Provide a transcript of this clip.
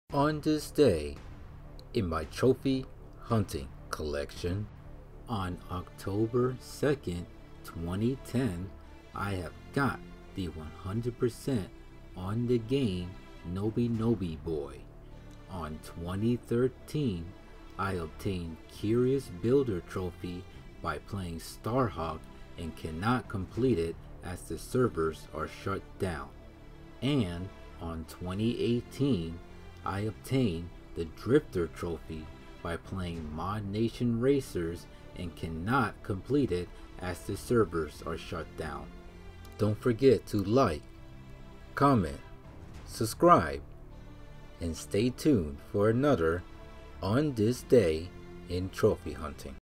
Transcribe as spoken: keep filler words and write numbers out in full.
On this day, in my trophy hunting collection, on October second, twenty ten, I have got the one hundred percent on the game Noby Noby Boy. On twenty thirteen, I obtained Curious Builder Trophy by playing Starhawk and cannot complete it as the servers are shut down. And on twenty eighteen, I obtained the Drifter Trophy by playing Mod Nation Racers and cannot complete it as the servers are shut down. Don't forget to like, comment, subscribe, and stay tuned for another On This Day in Trophy Hunting.